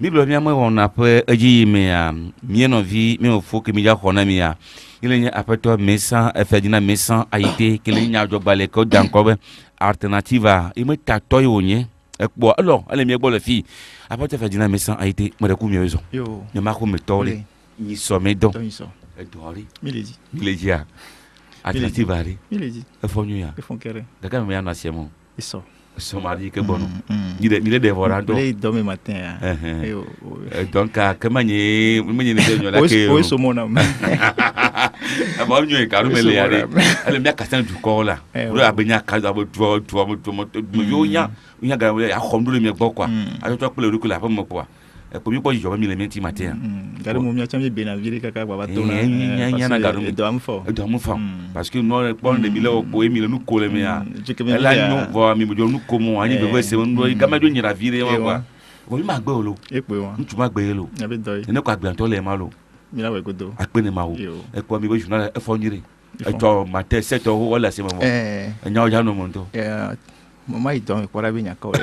mi blo mi on après eji me mi no vi mi faut que mi ja khona mi ya il y a après toi Messan Ferdinand Messan a été que les nya jo balé ko danko alternative il me tatoy onye ekbo alors elle mi egbo le fi après toi Ferdinand Messan a été me rekou mi raison yo ne ma ko me tole ni sommet donc et dori miledi ya alternative ari miledi e fonyu ya e fonkere daga me ya na siemo isso Somali que bon il est dévorant donc il dort matin donc comment ni de la que oui so mon am aba nyu ka ru mele yare ele mi aka san du ko la ru abenya ka za bo tu yo nya ga ya khomdu le mi gbo kwa ayo to pele ru ko la fa mo kwa pour mi ko jo mi le menti matin gare mo mi a chambe be na vire kaka baba to na na garu do am fo parce que non bon de mi le ko mi le nu ko le mi ya ela nyu vo mi mo jo nu ko mo ani be se mo ga ma jo nyira vire wa kwa wo mi ma gbe olo e pe won ntu ma gbe lo na be do ene ko agbe to le ma lo mi la we godo ape ne ma wo e ko mi be journal e fo nyire e to matin 7 heures wala se mo nya o ja no mo to Mama il dorme quoi bien encore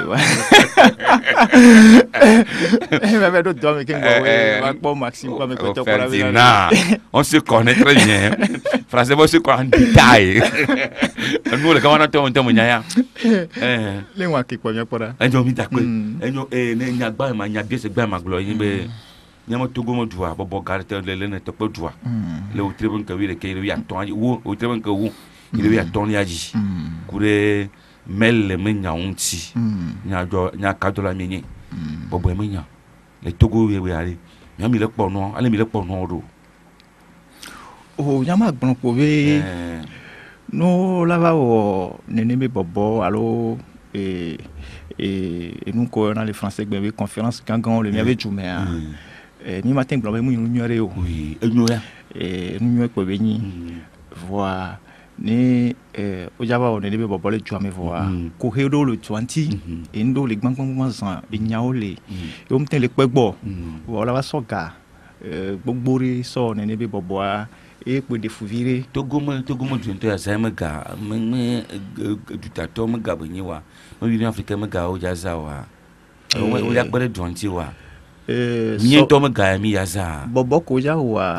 mais d'autres dorment qui va pas Maxime pas me côté quoi bien on se connaît très bien français moi se connaît en détail nous le comment on te nya les moi qui quoi bien pour là enjo mi takwe enjo ne nya gba ma nya biese gba ma glo yin be nya mo togo mo dua bobo garete le ne to po dua le o trebon ka wi le ke wi aton wo o trebon ka wo il wi aton ya ji kure mel me nya unti nya do nya kadola mi ni bobo me nya le togo we ari nya mi le po no ale mi le po no do o nya ma gbon po we no la va o nene me bobo allo et nous ko na les français gbe conférence gangan le mi avait jume ni matin gbon mu nyore o oui enyora nu ko be ni voir ni ojaba o nene be bobo le juame voir ko hedo le 20 et ndo le gbangban san inyaole e o mten le pegbo wala wa soga gbogbore so nene be bobo a e pe de fuvire togo mo junto ya sai maga me du tato maga benyiwa no Union Africaine maga o jaza wa o ya gbere donti wa ni to maga mi ya za bobo ko ja wa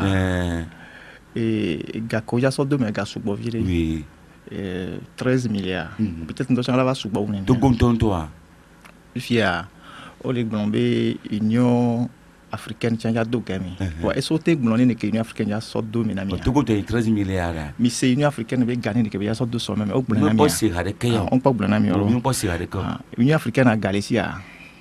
ga ko ja so do mega subo vire oui 13 milliards peut-être ndo changa va subo unen togo tonto wa fia o le glombe Union africaine tient do gami wa esote gloni ne ke Union africaine ya so do minami togo te 13 milliards mi se Union africaine be gagner ne ke ya so do so même o glona mi on peut se rade ke on pas glona mi on peut se rade ko Union africaine a Galicia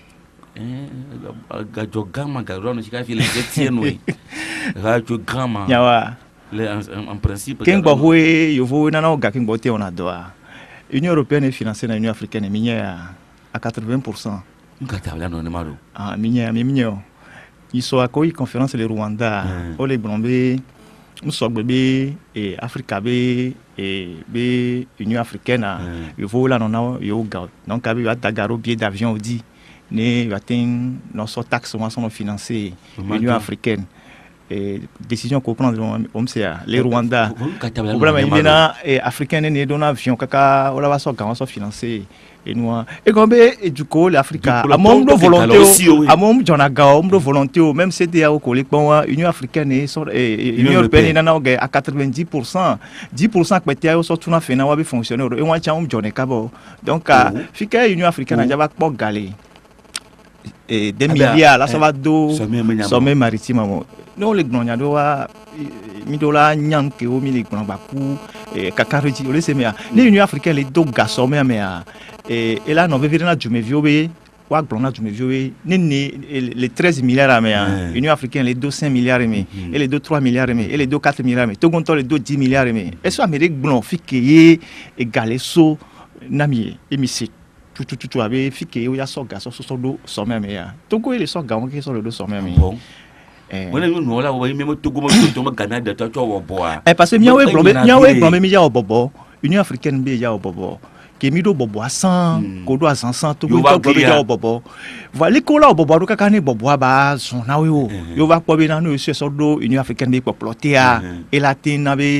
ga jogama ga rono chika fi le jetien oui ga jogama yawa en principe ken gbo hoye yo vo na na ga ken gbo te on a doa Union européenne est financée na Union africaine minya à 80%. Ngata no ne maro minya ils sont accueillis conférence le Rwanda o le blombe muso gbebe et Africa be et be Union africaine yo vo la non yo ga donc abi va dagaro billet d'avion dit ne va ten non so taxe moi sont financés Union africaine et décision qu'on prend on sait les Rwanda problème il na africaine ne don avion kaka o la va so ga so financé et nous et comme et du coup l'Afrique a mon volonté à mon jonaga mon volonté même CDA au collègue bon Union africaine et Union européenne na à 90% 10% que peut-être surtout na fait na wa bi fonctionner et moi tiens on joneka bo donc fika Union africaine na va pas galer et des milliards là ça va do sommet maritime non les gnonya do wa mi dola nyanke o mi le gnon ba ku kakariji o le se mea les Union africaine les do ga sommet mea et là non veut na jume viobe wa glona jume viobe ni les 13 milliards mais Union africaine les 5 milliards mais et les 3 milliards mais et les 4 milliards mais togon to les 10 milliards mais et so amérique glon fikeye égalé so nami émissi tout avait fikeye o ya so ga so do sommet mais togo les so ga on qui so le do sommet mais bon wona nous là o même togo mo to Canada to wo boa parce que miawe blombe mi ya obobo Union africaine be ya obobo kemido bobo asan kodo asansan to go to ya obobo voilà ko la obobo do kaka ni bobo ba zona we o yo va ko be na no so do Union africaine be poplotia et latin na be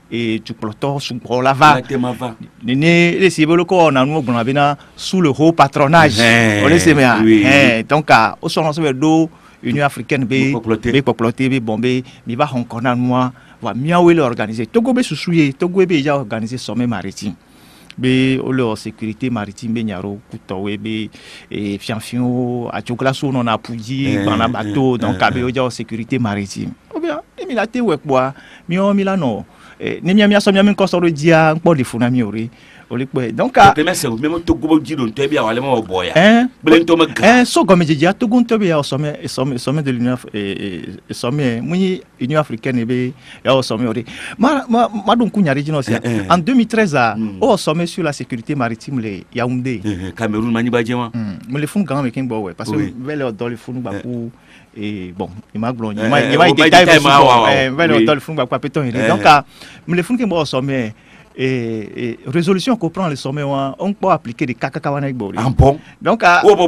et tu ploto sous la va les civils qu'on a nous sous le haut patronage on les sait bien donc au son ensemble d'eau Union africaine be poploté be bombé mi va Hong Kong moi va miaoué l'organiser Togo be sousouye Togo be déjà organisé sommet maritime be o sécurité maritime be nyaro kutowe be et fianfio a chokolaso non a pouji dans la bateau donc a be o déjà sécurité maritime ou bien mi la te wek bois mi o mi la no ni mi so mi ko so ro dia npo de funa mi ori donc même Togo dit donc tu bien aller mo boya so comme je dis Togo to be au sommet de l'Union et sommet muni Union africaine be au sommet ori ma donc kunyari jino en 2013 au sommet sur la sécurité maritime le Yaoundé Cameroun mani ba jema me le font quand même king boy parce que vele dans le font ba pour et bon il m'a blonde il m'a détaillé vele dans le font ba quoi péton donc me le font king boy au sommet et résolution qu'on prend le sommet on peut appliquer des kakakawana bori bon donc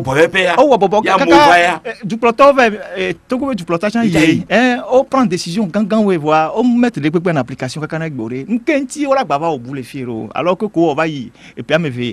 du ploton Togo du plotage on prend décision gangan we voir on mettre des en application kakana bori nkenti ora baba au boule fiero alors que ko va y et puis ameve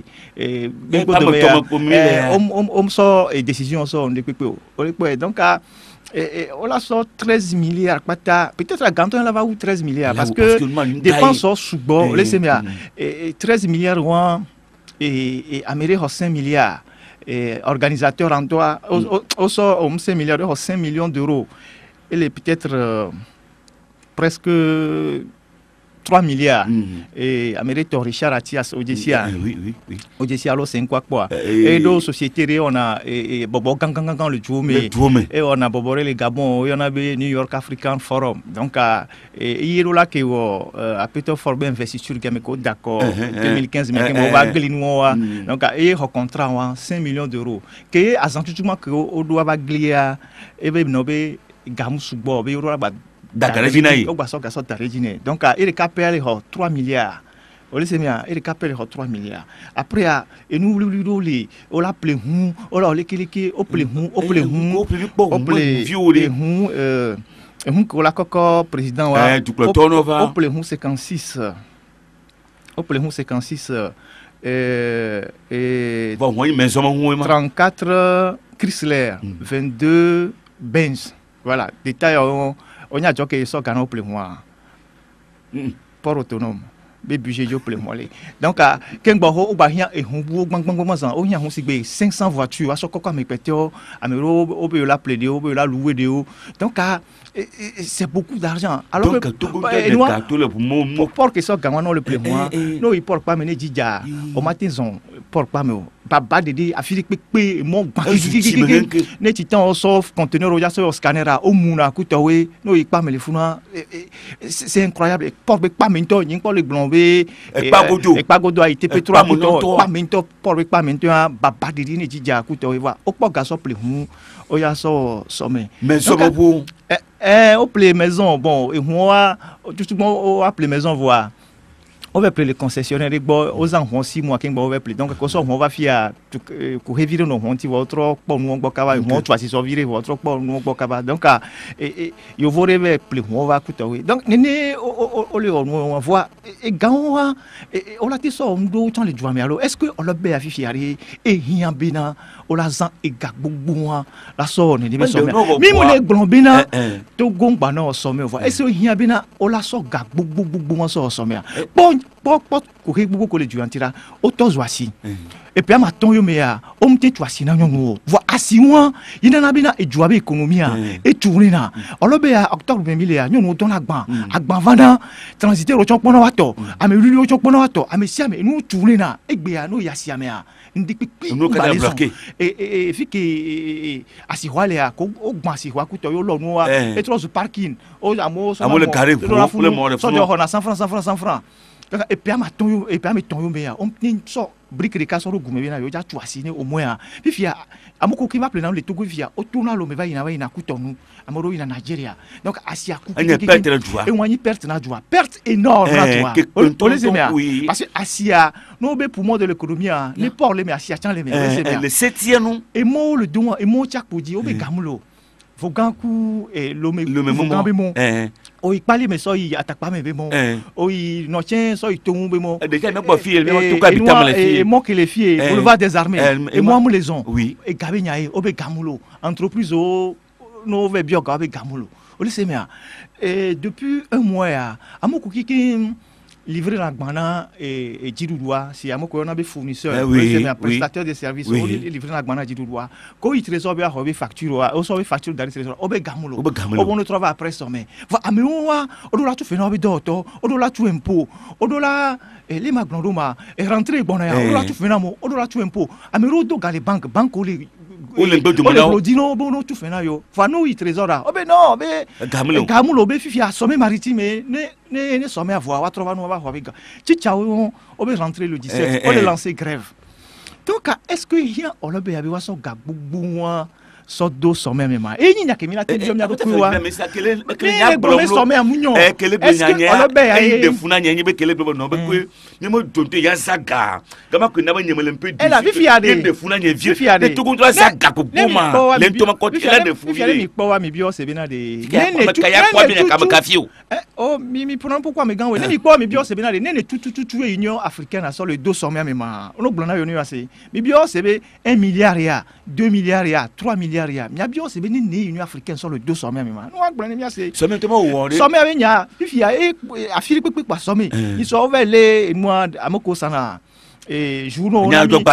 on sort décision sort de donc on a sorti 13 milliards. Peut-être la Ganton là va où 13 milliards. Parce que dépenses sous bord, laissez-moi. 13 milliards et Amérique 5 milliards. Et organisateur en droit, on sort 5 milliards, 5 millions d'euros. Et peut-être presque 3 milliards. Et Amérique Richard Atias, Odessia. Oui. Odessia, alors c'est quoi. Et d'autres sociétés, on a Bobo Gangan le Djoumé. Et on a Boboré le Gabon, et on a New York African Forum. Donc, il y a là qui a plutôt formé investiture Gameko, d'accord, 2015, mais on va glinoa. Donc, il y a un contrat 5 millions d'euros. Qui est à Santuchuma que on doit baglia, et bien, Nobé, Gamousoubo, et on donc, il est capé 3 milliards. Il est capé 3 milliards. Après, nous, on l'a appelé, on l'a appelé, on l'a président, on 56. On 56. 34 Chrysler, 22 Benz. Voilà, détail. On a dit que ça gagne au plus moi. Port autonome. Be budget au plus moi. Donc quand on va rien et on y a 500 voitures à ce qu'on me pété à me au la plaider au la louer de haut. Donc c'est beaucoup d'argent. Alors que pour que ça gagne le plus moi. Non, il porte pas mener dija. Au matin on porte pas me pas de à Philippe Pé mon ne titan sauf conteneur au jasso scanner au mouna kutowe no il pas me le funa c'est incroyable porte pas mento ni pas le blombe et pas godo a été P3 moto pas mento porte pas mento baba de ni dija kutowe va au pas gaso ple hu o jasso sommet mais so bon au ple maison bon et moi tout bon au appeler maison voir on va appeler les concessionnaires aux enfants 6 mois qu'on va appeler donc quand on va faire pour éviter nos honte votre pour nous on va moi tu vas se sauver votre pour nous on va donc et il faut rêver plus on va coûter donc néné on voit et quand on l'a dit ça on doit tant les jouer mais alors est-ce que on l'a bien affiché et rien bina on l'a zan et gagboubou la sort ne dit sommet même les glombina to gomba na sommet voit est-ce que rien bina on la sort gagboubou so sommet bon pok courir beaucoup les duantira auto zoasi et puis ma ton yo mea on te twasi na nyongo voit asiwa ina na bina e joabe économie et tourner na olobe ya octobre 2000 nyongo don agban vanda transiter au chokpono wato ame lulu au chokpono wato ame siame nous tourner na egbe ya no yasiame a ndikpi et fiki asiwa le ko ogban asiwa kuto yo lo no et trop parking o amo le carré le mort so de 100 francs et puis ma ton yo mea on so brique de casoro gume na yo ja tuasine au moins puis fia amoko ki va plein le Togo via au tourna lo me va ina kutonu amoro ina Nigeria donc asia ku et on y perte na joie perte énorme na joie on les aime parce que asia no be pour moi de l'économie les ports les mais asia tiens les mais le septième non et mo le don et mo chak pour dire o be gamulo Voganku et le même il parle mais ça il attaque pas mais bon il non tiens ça il tombe bon déjà même pas fille mais tout cas habitant les filles et moi que les filles boulevard des armées et moi nous les ont oui et gabenyae obe gamulo entreprise o no ve bio gabe gamulo o le semia et depuis un mois amoko kiki livré la gbana et Djidoudoua si amoko on a des fournisseurs c'est un prestataire de services on livré la gbana Djidoudoua ko il trésor bien hobe facture o so facture dans trésor obe gamulo o bon travail après sommet va amewa o do la tu fait no be doto o do la tu impôt o do la les magnodoma et rentrer bon ya o do la tu fait namo o do la tu impôt amero do gale banque o le do mo dino bono tu fait na yo va no il trésor o be non be gamulo be fifi a sommet maritime ne sommet à voir wa trouver no va avec Tchao on va rentrer le 17 on va lancer grève donc est-ce que il y a on le be abi wa so gabugbuwa so do sommet même et ni nya kemina te biom nya ko wa mais ça kele nya blom sommet amunyo kele do nya nya e de funa nya be kele do no be ko ni mo donte ya saga gama ko na ba nyemele mpe di la fifi ade de funa nya vie de to ko saga ko boma le to ma ko tela de fu vie mi po wa mi bio se bina de ne tu ya kwa bi na ka fio oh mi pourquoi me gan we ne mi po mi bio se bina de ne tout union africaine sur le dos sommet même on blona yo ni assez mi bio se be 1 milliard ya 2 milliards ya 3 milliards ya mi bio se be ni union africaine sur le dos sommet même on blona mi assez sommet to mo wo sommet avec nya fifi ya e afiri pepe pa sommet ils sont over les moi amoko sana et journaux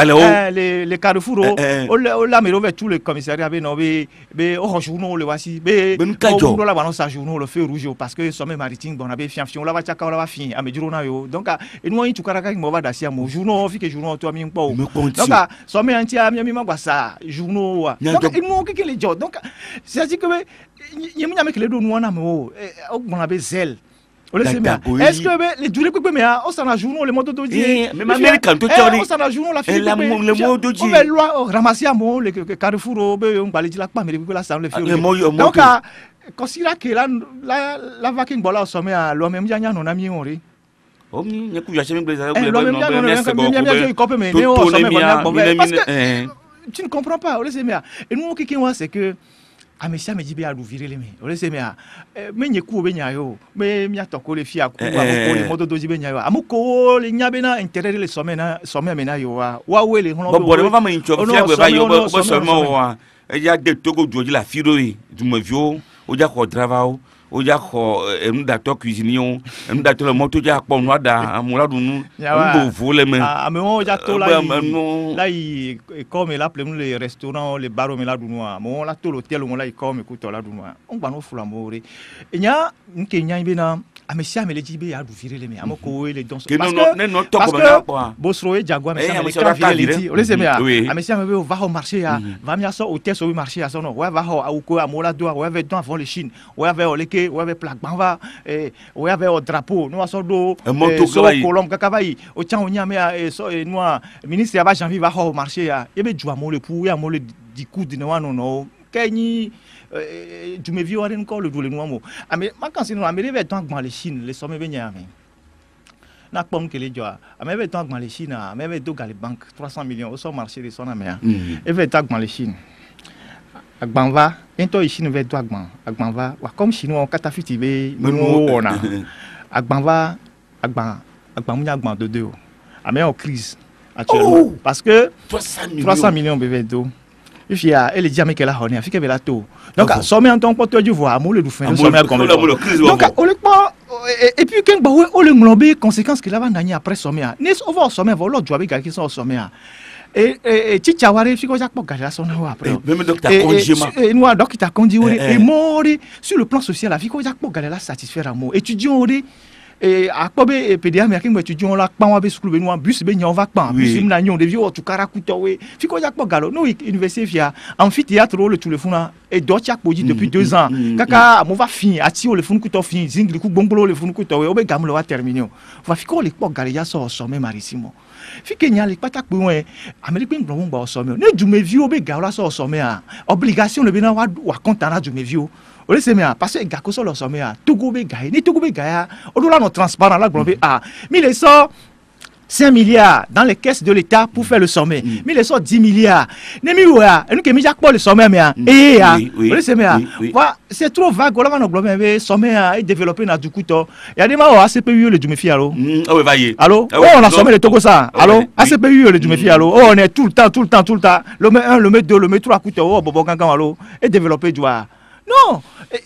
les carrefours on l'a mis over tous les commissariats be no be au journaux le voici be on la balance à journaux le feu rouge parce que sommet maritime bon avait fian on la va chaka on la va fin a me diro na yo donc et nous in tukaraka mo va dasia mo journaux fi que journaux to mi npo donc sommet antia mi ma gba ça journaux donc il mo que les job donc c'est dire que yemi nya me que les do nous na mo on avait zèle. Est-ce que les durées que mais on s'en a journaux les motos d'odier même américain tout théorie on s'en a journaux la fille le mot d'odier on va loi ramasser à mon le carrefour on va dire la pas mais la ça le fait donc considère que la vaquine bola au sommet à l'homme même nya non ami on ri oh ni ku ya chemi blazer l'homme nya ko mais ne au sommet parce que tu ne comprends pas on le sait mais et nous qui c'est que amesha me jibe aluvire le me ole se me a me nyeku obenya yo me mi atoko le fia ku amoko le modo doji benya yo amoko le nyabe na intérêt le sommet me na yo wa we le hono bo ba ma incho fia gbe ba yo bo sommet wa e ya de togo doji la firo yi du me vio o ja ko travail o ja ko enu dato cuisinier enu dato le moto ja po no da amula dunu ngo vole me ame o ja to là il comme là plein les restaurants les bars me la dunu mo la to l'hôtel mo la comme ko to la dunu on ba no fula mo re enya nke nya be na amesia me le jibe ya du virele me amoko les dons parce que bosro e jagwa me ça me ka virele o le se me amesia me va au marché ya va mi aso hôtel so marché ya so no wa va au ko amola do wa ve don avant le Chine wa ve oleke wa ve plaque banva wa ve au drapeau no aso do so kolom kakavai o tchan onya me so no ministre ya va janvier va au marché ya e be jua mo le pou ya mo le di coup de no no kenyi tu me viens encore le doule noir mo mais quand c'est nous américain tant que les Chine les sommes venir avec na pomme que les joie américain tant que les Chine américain do gal banque 300 millions au son marché de son américain et veut tant que les Chine agbanva ento Chine veut do agbanva wa comme chinois on katafiti be no ona agbanva agbamunya agban de deux américain en crise actuellement parce que 300 millions bébé do il y a elle dit mais qu'elle a honné afrique la to donc sommet en tant que tu vois mo le fin sommet comme donc on le pas et puis quand on le nglober conséquences qu'il va gagner après sommet ne on va au sommet va l'autre jouer qui sont au sommet et Tchawari fiko jak po gala son après même docteur Kondjima et nous docteur Kondjima et mort sur le plan social la fiko jak po gala la satisfaire à mo étudiant et à Kobe PDA mais qui étudiant la pan avec school benoît bus be on va pan bus na nyon de vieux tu karakuto we fiko jak po galo no université fia amphithéâtre le tout le funa et dochak poji depuis 2 ans kaka mo va fin ati o le fun kuto fin zingli ku bongbolo le fun kuto we o be gamlo wa terminer va fiko le po galo ya so sommet marissimo fike nya le patak po we américain blon ba o sommet ne du me vieux o be galo so sommet obligation le bena wa content na du me vieux o le se me parce que gako so le sommet Togo be gaé ni Togo be gaé o do la no transparent la globé mais les so 5 milliards dans les caisses de l'État pour faire le sommet. Mais les sortent 10 milliards. Et nous qui mis le sommet, c'est trop vague. Le sommet est développé dans du coup. Il y a des gens qui ACPU le Djumefi. Allô? Allô? On a sommet le Togo ça. Allô? ACPU le Djumefi. Allô? On est tout le temps. Le met 1, le met 2, le met 3 coups. Oh, Bobo Kankan. Allô? Et développé du non.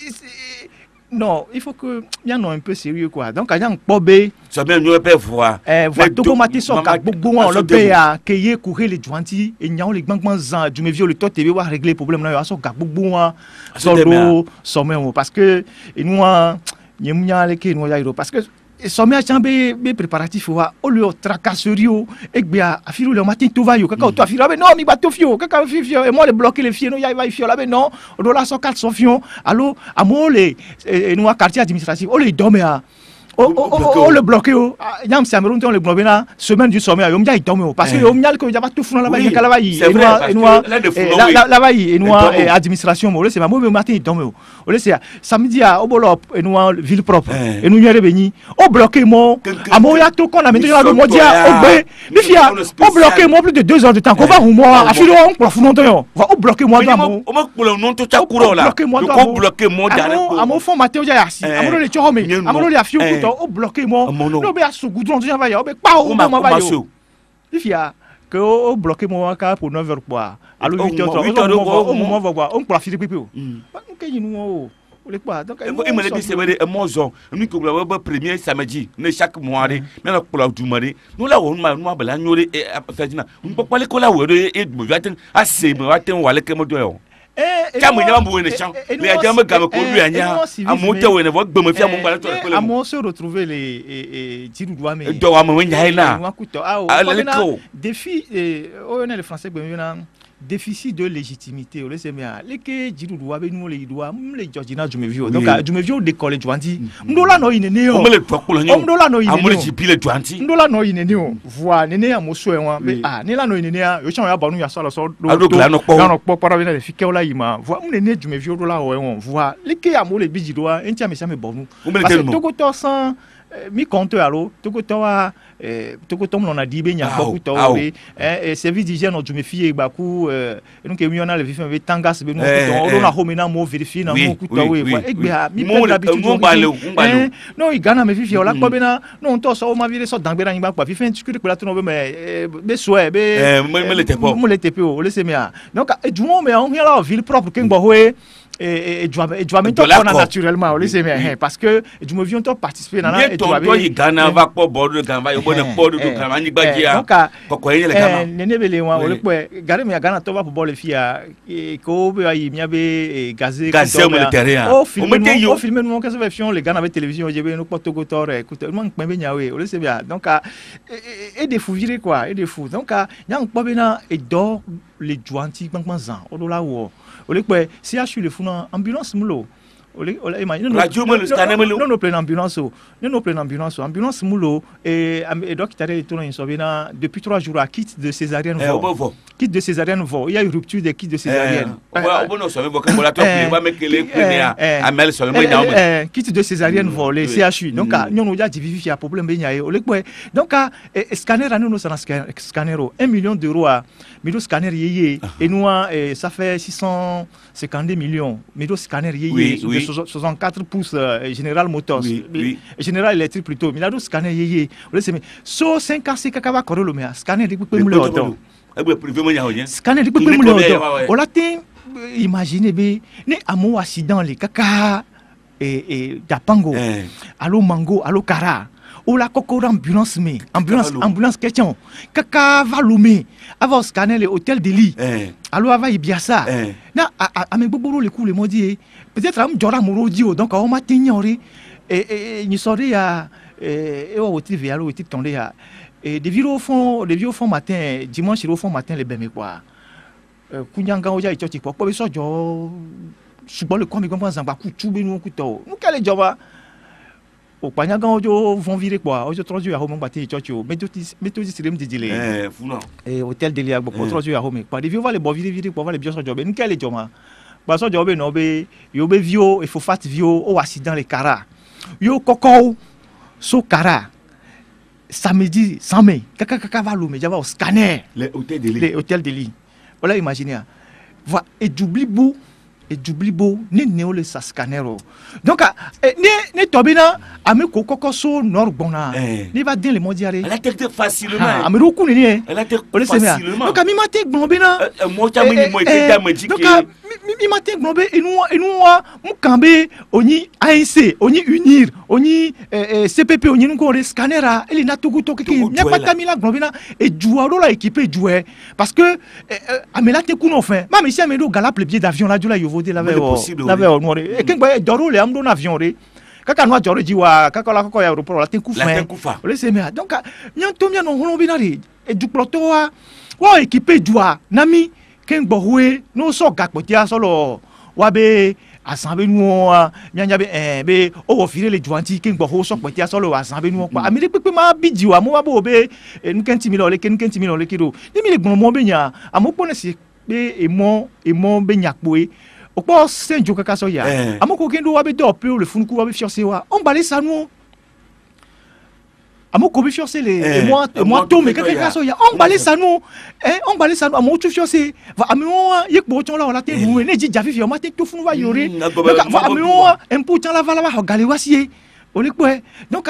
Non, il faut que y en a un peu sérieux quoi. Donc il y a un pobé. Ça même nous peut voir. Voilà tout comme matin so ka gbogbo on le paye à payer courir les jointis et n'y a les banques zan du me vieux le toi TV va régler problème là so ka gbogbo on solo sommet parce que nous y a les qui nous y a parce que sommet a chambé préparatif wa au lieu tracasserie et bien à filo le matin tout va yo kaka toi filo non mi bateau fio kaka fio et moi le bloquer les filles non y va fio là mais non on là so 400 fions allo à moi les nous quartier administratif on les dormir on le bloqué yam Cameroun on le bloqué là semaine du sommet on y dormir parce que on y a que y a pas tout fou là bas là-bas et là-bas et nous administration moi c'est moi matin dormir on c'est samedi à obolo et nous ville propre et nous y aller béni on bloqué moi à moi ya tout qu'on a maintenant le modia au fia on bloqué moi plus de 2 heures de temps qu'on va ou moi à filo on profond longtemps on bloqué moi dans on me non tout ça courant là on bloqué moi à mon fond matin ya assis à mon le chorome à mon le afio au bloqué moi non mais à ce goudron déjà va ya pas au moment va yo il fia que au bloqué moi pour 9 heures quoi à 8 heures au moment va voir on profite pipi o que nous donc il me dit c'est vrai moi nous que le premier samedi chaque mois mais pour la dumare nous là on m'a bala nyore fait na on peut pas les coller et me va assez me va ten wale que mo do Kamu nyama mbuwe ne champ. Mais à jamais gamme ko lui anya. A monter ou ne voit me faire mon balai. À mon se retrouver les Tiroudoua mais. Do wa mo nya ina. Défi on est le français déficit de légitimité on laisse bien les que Tiroudoua be nous les doigts les Georgina Djumevio donc Djumevio décoller Djwanti ndola no inene o le tokolo nyo ndola no inene amole jipile Djwanti ndola no inene o voix nene ya moso enwa ne la no inene ya yo chan ya banu ya sala so do no kpo para bena le fike ola yima voix nene Djumevio dola o enwa voix les que amole bijidoa entia me chame bonu parce que tokoto sans mi compte allo tokoto wa tokoto on a dit be nya ko to service d'hygiène on me fie baku nous que mi on a le vivre avec tangas be nous on a home na mo vérifier na mo ku to we mi prend l'habitude non il gagne me vivre là ko be na non to so ma vire so dangbera ni ba pa vivre tu que la to no be souhait be mo le tepe o le semia donc du moment mais on vient là ville propre que ngbo hoe et doit naturellement on les aime parce que je me viens participer dans la et toi il gagne va pas border quand va bon port de quand ni bagia ko yele kama nene bele wa ole ko gare me gana to va pour les filles et ko be ayi mi abe gazé au filmer nous que ça version les gars avec télévision j'ai no pas togo tore écoute man pe be nyawe ole c'est bien donc et des fous virer quoi et des fous donc nyang po be na et dor les jointi banquement zan o la wo ole ko si achu le fou ambulance mulo radio mo le scanner mulo non plein ambulance ambulance mulo et docteur est tournésobina depuis 3 jours à kit de césarienne kit de césarienne il y a une rupture des kits de césarienne bon so me pour la top va mettre les premiers à mel so me kit de césarienne les CHU donc nous déjà difficile problème be nyaé ole ko donc scanner à nous ça scanner 1 million d'euros à mido scanner yeye et nous ça fait 652 millions mido scanner yeye 64 pouces General Motors General Electric plutôt mais là scanner yeye ole c'est so 5 kakaba korolo mais scanner depuis peu moulé auto scanner depuis peu moulé auto on l'a imaginez be ne amo accident les kaka et dapango allo mango allo kara ou la coco ambulance question kaka va lumer avant scanner les hôtels de lit allo ava ibiasa na a me gbogbo le coup le modi peut-être am jora morodio donc on m'a ignoré et ni sori ya et au TV allo était tombé ya et des vieux au fond matin dimanche au fond matin les bemé quoi kunyanga oja ichoti kwa be sojo sugbon le kwa mi gbon zamba ku tube nu ku to nu kale joba o panyanga ojo vont virer quoi ojo troju ya home bati ichochi o metodi sirem didile funa hôtel de liagbo ko troju ya home pa de vieux va le bo virer pour va le bio sojo be nu kale joma ba sojo be no be yo be vieux il faut fat vieux o accident les kara yo koko so kara samedi, 100 mai, kaka va l'eau, mais j'avais au scanner. Les hôtels de lit. Les hôtels de lit. Voilà, imaginez. Voilà, et j'oublie beau, ni néo le sa scanner. Donc, ne tobina, ame koko so nord bona. Ne va dire les mondiales. Elle a été facilement. Ame roku ni. Elle a été facilement. Donc, mi mate gbonbena. Moi, tu as mis moi qui t'a dit que. Donc, mi mate gbonbe et nous mu kambe oni ANC, oni unir, oni CPP, oni nous le scanner a, il na tugu to kiki. Nya pas tamila gbonbena et joueur la équipe jouer parce que amela te kuno fin. Ma monsieur amelo galap le billet d'avion là du là yovo de la veille noir. Et quand bah doro le amdo avion re. Kaka noa joro jiwa kaka la kaka ya aéroport la te ku fin. Le c'est mais donc nyanto mia no hono binari et du ploto wa équipe joie nami ken bohwe no so gakpotia solo wa be assemblée nous nyanya be o ofire le juanti ken bohwo so kpotia solo assemblée nous kwa amiri pepe ma bidiwa mo wa bo be nu ken timilo le ken timilo le kido ni mi le gbon mo be nya amokpo na si be emo be nyakpoe okpo senjo kaka so ya amoko kendo wa be do pe le funku wa be fiancé wa on balé ça nous amoko be fiancé les moi to me kaka so ya on balé ça nous on balé ça nous amo tu fiancé va amio yekbo chon la on la te nous ne ji jafi fi o ma te to funu va yore va amio empu chan la va la gale wasié donc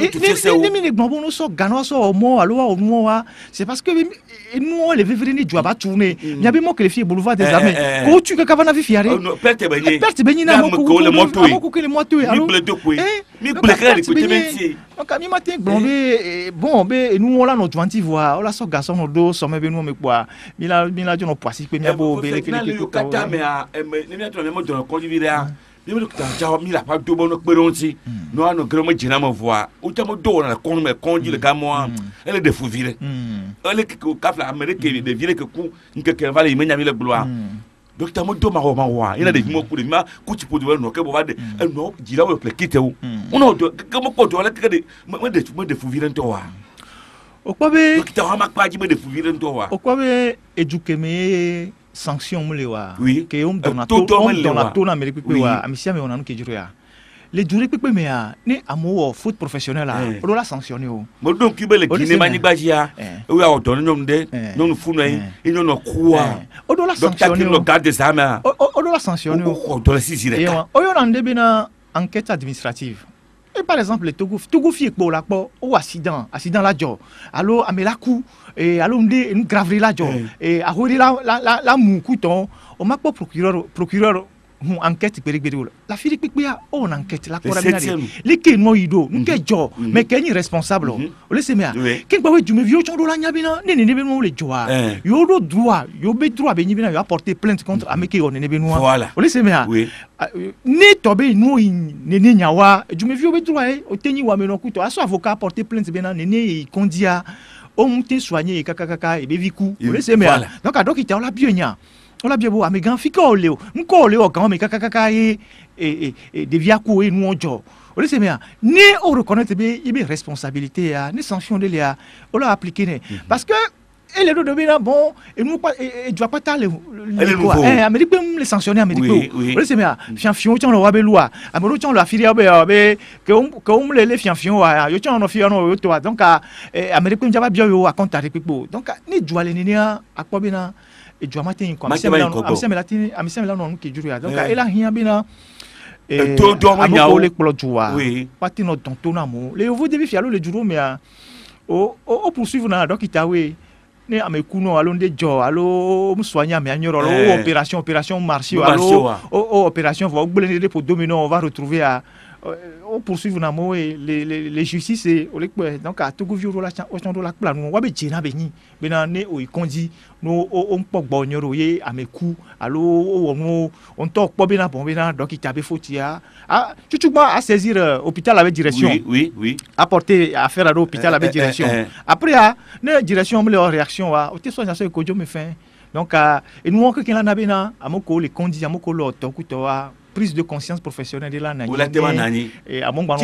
ni gbon no so gano so mo alo o mo wa c'est parce que nous les vivre ni joie ba tourner il y a bien mo que les filles boulevard des amis ko tu que kavana vi fiare perte benyi na mo ko le moto alors mi blekere ko te menti donc mi matin bon be nous on la no 20 voix on la so garçon no do so me be nous me quoi mi la jo no poisi pe mi abo be le ko kata me a ni na to me mo do ko vivre Nous avons mis la part de bonne péronti. Nous avons grand médecin à voir. Où tu as mon dos dans la con, mais conduit le gamin. Elle est de fou virée. Elle est que cap la Amérique de virer que coup, quelqu'un va les mener avec le gloire. Donc tu as mon dos marron. Il a des mots pour les mains. Coup tu peux voir nos câbles. Elle n'a pas dit là où le quitte où. On a comment on doit aller de fou virée toi. Au quoi donc tu as pas dit de fou virée toi. Au quoi éduquer mais sanction mulewa que on donne tout na Amérique wa amisia me onanu ke juria les jure pepe me a ni amo foot professionnel a o la sanctionner o mo don ki be le Guinée mani gbajia o ya o don nyom de non funu e no no kuwa o do la sanctionner o garde ça ma o do la sanctionner o do la sisire o yo na ndebe na enquête administrative. Et par exemple, le Togo fi ekpo la po ou accident la jo. Allo amelaku et allo mde une graverie la jo et a hori la mukuton o makpo procureur enquête pérégbédou. La fille pikpia on enquête la corabinari. Les ke no ido, nke jo mais kenyi responsable. O le semia. Ken ba we jume vio chondo la nyabina ne be no le joa. Yo do droit, yo be droit be nyibina yo apporter plainte contre ameke on ne be no. O le semia. Ne tobe no ne nyawa, jume vio be droit o tenyi wa me no kuto. Aso avocat porter plainte bena ne kondia o mte soigner kaka e be viku. O le semia. Donc adok ita la bienya. On l'a bien beau, mais grand fiko léo, m'ko léo quand mais kaka et de viaco et nous on jo. On le sait bien, ni on reconnaît bien, il y a responsabilité à, ni sanction de l'IA, on l'a appliqué parce que elle est de bien bon et nous pas et doit pas t'aller quoi. Amérique peut les sanctionner Amérique. On le sait bien, fianfion tu en l'a loi, amérique tu en l'a filé que on les fianfion yo tu en a fianfion yo toi donc Amérique peut déjà bien yo à compte avec donc ni doit les nénia à quoi bien et du matin quoi amisa mela non ki juru ya donc ela hia bina amoko le kplo joa pati no tonto na mo le vous devez fialo le juru mais o poursuivre na donc itawe ne amekuno alonde jo alo msoanya me anyoro opération marché alo opération va ogbelene pour dominer on va retrouver à on poursuivre na mo les justice donc à tout gouvernement la chanson la plan wa be jina be ni be na ne o ikondi no on pogbo nyoro ye ameku alo on to po be na bon be na donc il tabe fotia tu à saisir hôpital avec direction oui apporter affaire à l'hôpital avec direction après ne direction me leur réaction wa o te soigner ça ko jo me fin donc et nous on que la na be na amoko les condi amoko lo to kuto prise de conscience professionnelle de la nani. Et à mon baron.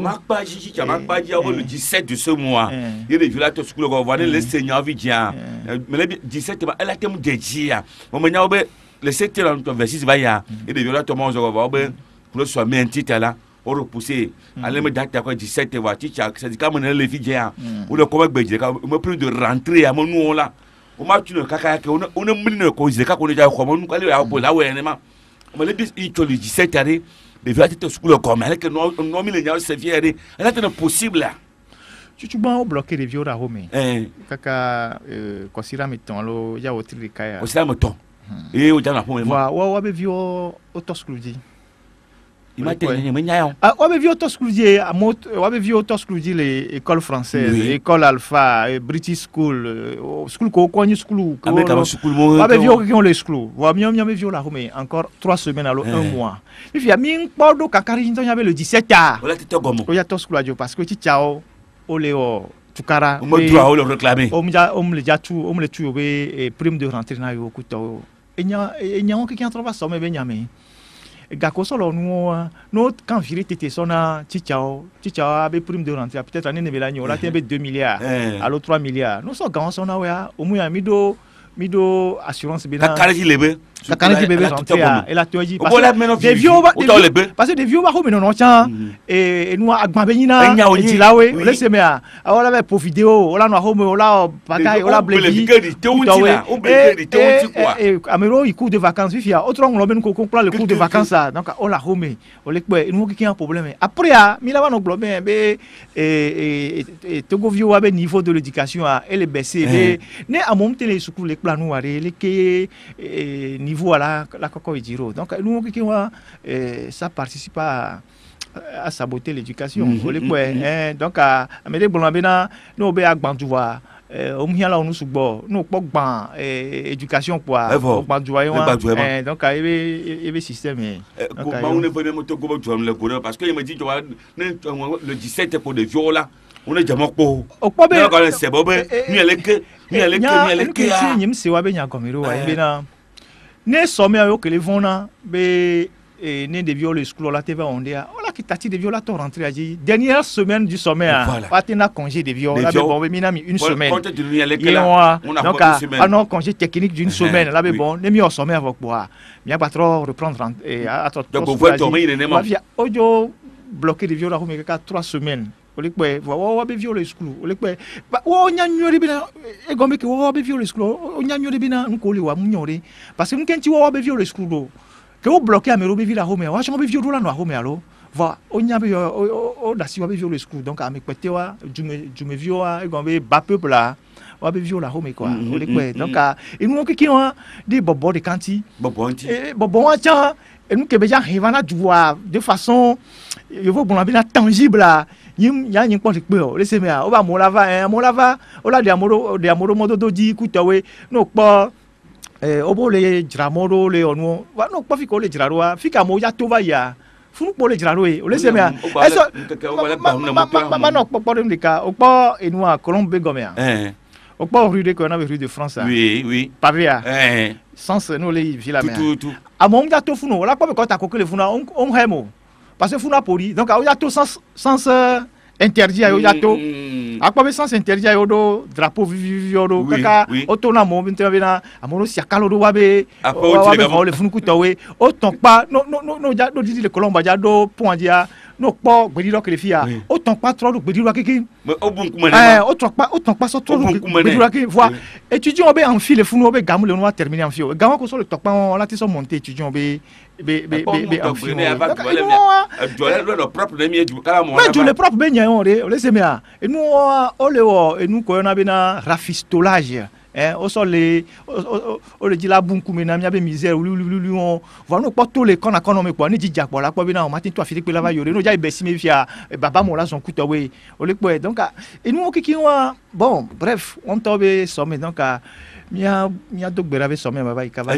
Le 17 de ce mois, il y a des violateurs sur le gouvernement, les seigneurs vidien. Mais le 17, elle a été dédiée. Le 7 26 va y a des violateurs pour le soit mis un titre là. on repoussé allez me date quoi 17 wa chicha c'est comme on les filles ou le comment beje me plus de rentrer à mon nous là on m'a tu ne kaka on a mis ne cause ka ko ne ja ko mon ko le abo la we ne ma on le dit il 17 année de via te school comme elle que non mi le nya se fier elle est possible là tu vas bloquer les vieux à Rome kaka considère mettons lo ya au tri kaya considère mettons et au jana pour moi wa be vieux autoscludi ouais vieux autoscludi ouais vieux autoscludi l'école française l'école Alpha British School school ko ko school ouais vieux qui ont les school ouais mieux vieux la Rome encore 3 semaines alors 1 mois il y a min pordo kakari il y avait le 17 a voilà tu gomo ko ya autoscludi parce que tu ciao Oléo Tukara on me doit le réclamer on me le tue et prime de rentrer na yo kuto enya on qui trouve ça mais benyame gako solo no quand virer tete sona chichao be prime de rentrer peut-être année ne belanyo là tembe 2 milliards alors 3 milliards nous so gako sona wa o muya mido assurance bena kakari lebe kakari bébé rentrer et la toji parce que des vieux ba ko non chan et nous agba benina et tilawe laisse mea awala be pour vidéo ola no home ola bagay ola blevi et amero il cours de vacances fifia autre on l'obène ko prend le cours de vacances ça donc ola home olek pe nous qui a un problème après mi la va no problème be et togo vieux wa be niveau de l'éducation et le baisser ne à monter les sous les plans noirs les que niveau là la coco et giro donc nous qui ça participe à saboter l'éducation donc à me bolambena no be agbanduwa o mia la onu sugbo no pogban éducation quoi agbanduwa donc il y système donc on ne peut même te go le gouverneur parce que il me dit tu vois le 17 pour des viols là on est jamais ko c'est bobé ni elle que ni se wa be nya komero wa bena ne somme ayo que les vona be ne de viol school la tv on dia ola ki tati de viol la to rentrer aji dernière semaine du sommet patina congé de viol là be bon mina mi une semaine donc non congé technique d'une semaine là be bon ne mi au sommet avec moi mi a pas trop reprendre et attends donc vous voyez tomber il est nema ojo bloqué de viol là mais 3 semaines olikwe wa be viol school olikwe wo nyanyori bina e gombe ke wo be viol school o nyanyori bina nkoli wa munyori parce que nkenti wo be viol school do que wo bloquer amero be vila home wa chama be viol la no home alo va o nyabe o da si wa be viol school donc amekpete wa jume vioa e gombe ba peuple là wa be viol la home quoi olikwe donc et nous qui ont des bobo de kanti bobo acha et nous que beja hivana joie de façon il faut bon la tangible ya nyi pon pe o le se me a o ba mo lava o la de amoro modo doji kutawe no po o bo le jramoro le onu wa no po fi ko le jraro wa fi ka mo ya to ba ya funu po le jraro e o le se me a eso ma no po de ka o po enu a Colombe gome a o po rue de Corona rue de France oui pavia sans no le villa me a mo ya to funu la po ko ta ko le funu on hemo parce que funa poli donc il y a tout sens interdit il y a tout à quoi sens interdit il y a do drapeau viviodo kaka otona mo bintena amono siakalo do wabe le funu kutawe autant pas no ja do di le colomba ja do point dia no po gbediro ke fia autant pas trop do gbediro kiki autant pas trop do gbediro kiki voir étudiant obe en file funu obe gamu le no terminer en file gamu ko so le tokpa on la ti so monter étudiant obe be en file le propre ben nyon re laisse me a et nous et nous ko na bena rafistolage au sol o le dit la bunku mena mi abe misère on va nous pas tous les qu'on a kono me quoi ni dija kwa la kwa bina on matin toi Philippe la va yore no ja ibesi me fia baba mo la son kuto we o le quoi donc et nous qui bon bref on tombe somme donc mia do gbera somme baba ikava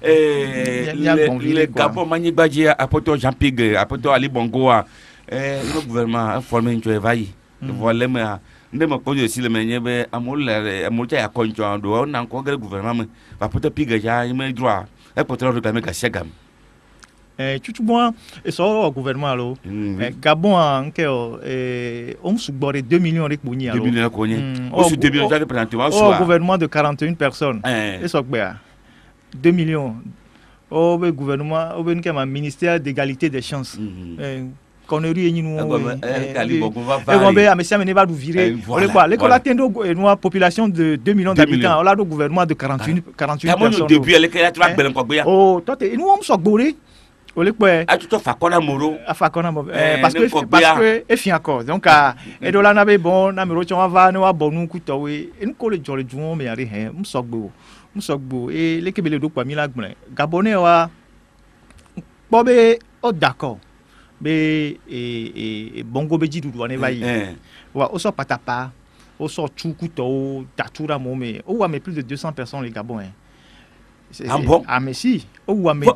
le Gabon manigbaji apoto Jean Pig apoto Ali Bongo le gouvernement formé une travail voilà mais ndema ko yo sile menye be amulta ya konjo do na ko gere gouvernement va peut piga ja me droit e peut réclamer ka segam tout moi et so au gouvernement lo Gabon en ke on sugbore 2 millions rek boni alo 2 millions ko ni o su 2 millions de présentement au gouvernement de 41 personnes et so gbe 2 millions au gouvernement au ben ke ma ministère d'égalité des chances connerie ni nous Ali Bongo va et on be amesi amene va du virer l'école a tendo une population de 2 millions d'habitants on a le gouvernement de 48 personnes depuis elle est tu vas belen ko gbe ya oh toi et nous on so gbore o le pe a tu to fa kona moro parce que et fin encore donc et do la na be bon na mero chon va ne wa bonu ku to we en ko le jole ju on me yare he msogbo et les kebele do kwa mi la gbon gabonais wa bobe o d'accord be bongo beji du wane vai wa o so patapa o so chuku to datura momé o wa me plus de 200 personnes les Gabon bon ah mais si o wa me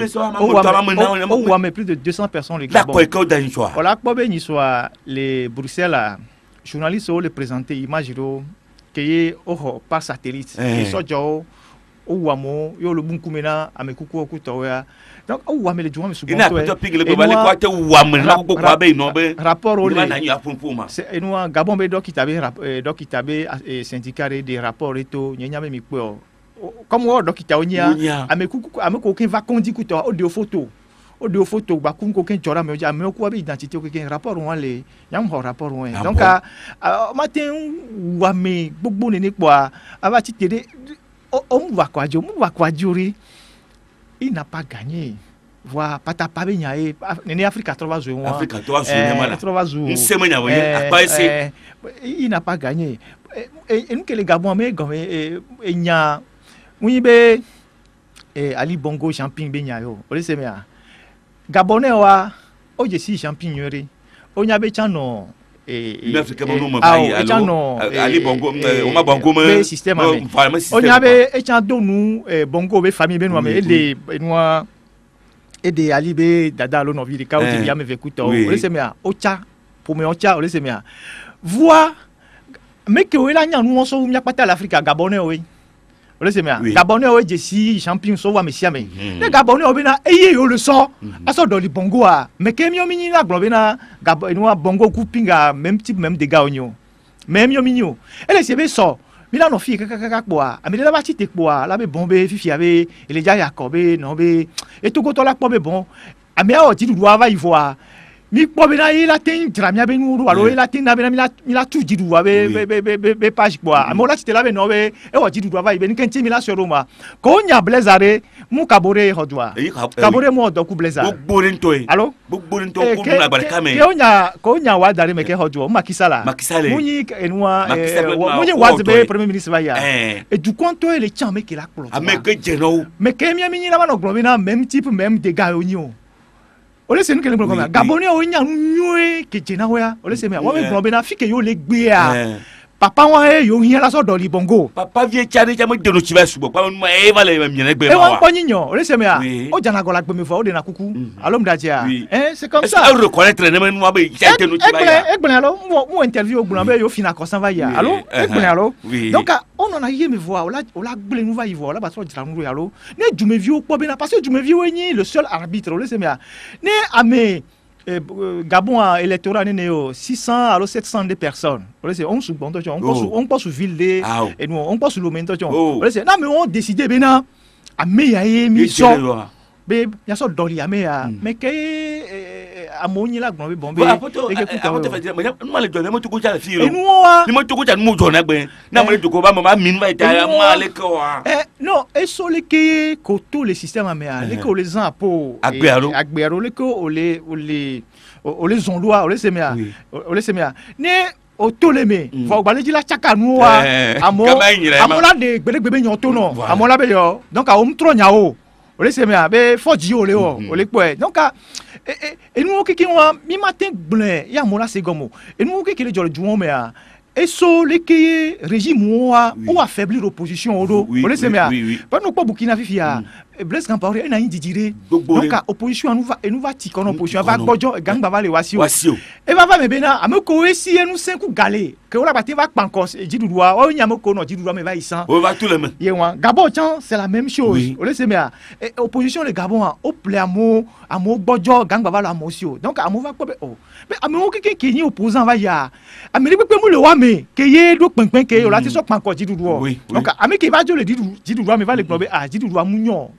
plus de 200 personnes les Gabon voilà bobe ni soit les Bruxelles journalistes o le présenter image do que o par satellite et so jo o wa mo yo le bunku mena amekuku okuto ya donc o wa me le juwa me subo to e pigile ko bale ko te wa me na ko ko abe no be rapport o le na nyu apunpuma c'est nous Gabon be dokitabe syndicat de rapport eto nyanya me mi pe o comme o dokita onya amekuku ken va kondi kuto o de photo ba kun ko ken chora me ame ko be identité ko ken rapport on le yam ho rapport on donc matin wa me gbogbo ni po aba ti tede on va quoi il n'a pas gagné voilà patapa be nyae nene Afrique 80 jours Afrique 80 jours nsemenya voye apaiser il n'a pas gagné et nous que les Gabon mais et nya muibe Ali Bongo champion be nyayo o le semia Gabonais wa o je si champion yori o nya be chano Ali Bongo o ma Bongo me système on y avait échando nous Bongo be famille be nous mais et de Ali be dada lo no vi de ka o ti ya me vekuta o le semia o cha pour me o cha o le semia voix mais que o la nya nous on so mi apata l'Afrique Gabonais o le semia Gabonais o je si champion so wa me sia me le Gabonais o be na eye yo le so aso do li Bongo a mais que mi o mi ni la glo be na Gabonais Bongo kupinga même type même dégâts onyo même yo minyo ele se be so mi la no fi kaka poa ami la ba ti te poa la be bon be fifi ave ele ja yakobe no be e to go to la po be bon ami a o ti du ava ivoa mi po be na yi la tin dramia be nu alo la tin na be na mi la tu di du ave be page poa ami la ti te la be no be e o ti du ava ibe ni ken ti mi la so roma ko nya blezare mu kabore hodwa kabore mo do ku blezare gbogbo nto e allo gbogbo nto ko na barka me ko nya wa dare me ke hodwa makisala munyi enwa munyi wazbe premier ministre ba ya et du compte le champ me ke la klo ame ke jeno me ke mi mi la ba no glo na même type même dégâts onyo ole se nkele ngolo kama Gabonais o nya nyoe ke jena hoya ole se me wa me glo na fi ke yo le gbe a papa wa yo hia la so do li Bongo papa vie chari ja mo deno chiba subo pa mo e va le mi gbe ma wa e wa ponyo ole se me a o jana go la gbe mi fo o de na kuku allo mdadia c'est comme ça on reconnaître ne me no ba ja deno chiba ya e gbe allo mo interview ogbu na be yo fina ko san va ya allo e gbe allo donc on en a yé me voir o la gbe nu va y voir la ba so jira nu allo ne jumevi o po be na parce que jumevi o ni le seul arbitre ole se me a ne ame Gabon a électorat né 600 à 700 de personnes. On sous bon on passe sous ville et nous on passe sous le même temps. Non mais on décidé bena a meya mission. Be ya so doli a meya mais que amoni la gbo bon be ma le jona mo tuko ja fi ro ni mo tuko ja mo jona gbe na mo le tuko ba ma min va ita ya ma le ko non et so le que ko tout le système a meya le ko les ans pour agbearo le ko o les on loi o les semia ne o to le me fo gba le ji la chaka nu wa amola de gbegbe yan to no amola be yo donc a o mtro nya o ole se me abe foji ole o ole po donc et nous qui wa mi matin blanc ya mola se gomo et nous qui le jole juon me a et so le que régime ou affaiblir l'opposition ole se me pas nous pas Burkina Faso a Blaise Compaoré ina yin didire donc opposition nous va ti kon opposition va gbojo gang ba le wasio e va me bena ameko esi enu 5 galé que ola batin va pankos jidudua o nyameko no jidudua me va isan o va tout le même yewa Gabon tiens c'est la même chose ole se me opposition le Gabon au ple amo gbojo gang ba la mosio donc amo va ko mais amo ki ni opposant va ya ameri pe mu le wa me ke ye do pinpin ke o la ti so pankos jidudua donc ami ki va jo le jidudua me va le globe jidudua munyo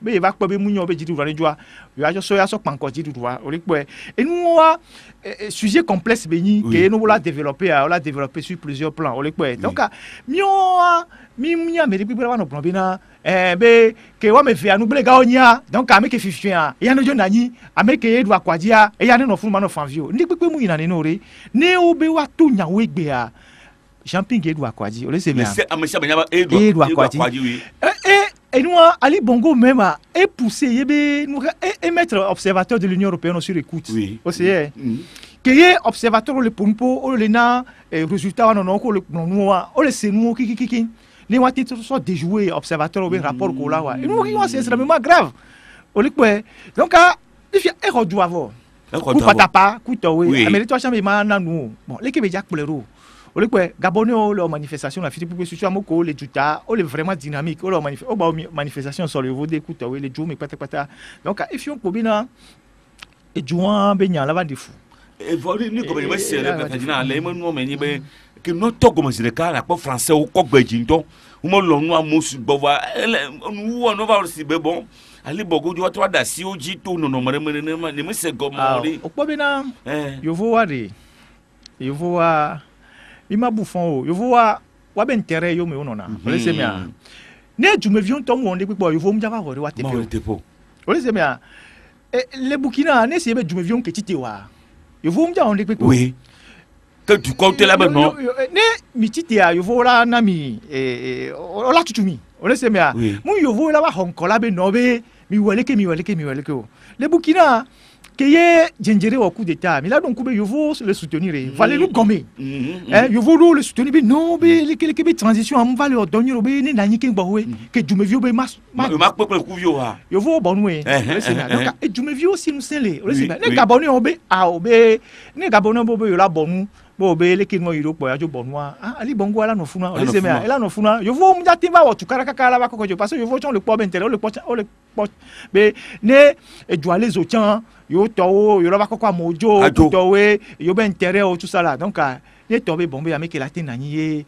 be va ko be munyo be jidu rani jwa yo ajo so ya so panko jidu rwa o le po et nous wa sujet complexe be ni que nous la développer sur plusieurs plans o le po donc mio mi Amérique bi no plan bina be ke wa me fi anu ble ga onya donc Amérique fifia ya no jo nani Amérique e do akwadia e ya ne no fun ma no fanvio ndi pepe mu ina ne no re ne o be wa to nya we gbe a Jean-Pierre Guédou Akwadji, on le sait bien. Guédou Akwadji. Et nous, Ali Bongo même, est poussé, et mettre observateur de l'Union européenne sur écoute. Oui. Aussi, que y observateur le pompo, on le na, résultat, on a le noir, on le sait nous, qui. Les moitiés sont déjoués, observateur au rapport qu'on a. Et nous, c'est extrêmement grave. On le quoi. Donc, il faut un redouble avant. Coup patapa, coup oui. Amérique, toi, jamais mal, nous. Bon, les Québécois pour les roues. O le quoi Gabonais leur manifestation la fiti pour que amoko les tuta o le vraiment dynamique o leur manifestation sur le vote écoute oui les jours mais pata donc if you ko bina e juan be nya la va de fou e vori ni ko be se le président le mo no me ni be que no to ko mo se ka la ko français o ko gbejinto o mo lo nu amosu bova nu wo no va si be bon ali bogo jo to da si o ji to no no mare ni me se go mo ri o ko bina yo voa il m'a bouffon yo voa wa ben terre yo me onona o le se mia ne tu me viens ton onde pipo yo vo mja va wa tepo o le se mia le Burkina ne se be tu me viens que tite wa yo vo mja onde pipo oui que tu comptes là bas non ne mi tite ya yo vo la na mi o la tutumi o le se mia mu yo vo la wa honkola be no be mi wele ke o le Burkina que y Djendjere au coup d'état mais là donc il faut le soutenir fallait nous gommer il faut le soutenir non mais les transition on va le donner au bé ni nani king bawe que du me vieux be mas peu couvio ha il faut bon oui donc et du me vieux aussi nous c'est les ne gabonais au bé ne gabonais au bé là bon bo be le king mo yiro po ya jo bonwa ali bongo ala no funa o le se me ala no funa yo vo mja timba wo tukara kaka la ba ko parce que yo vo chon le po ben tere le po be ne e jo les otian yo to yo la ba ko mojo to we yo ben tere o tout ça là donc ne to be bombe ya me ke la tin nani